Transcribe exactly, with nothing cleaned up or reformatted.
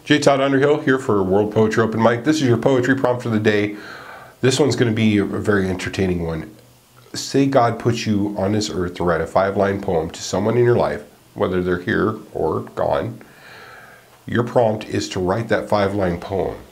J. Todd Underhill here for World Poetry Open Mic. This is your poetry prompt for the day. This one's going to be a very entertaining one. Say God put you on this earth to write a five-line poem to someone in your life, whether they're here or gone. Your prompt is to write that five-line poem.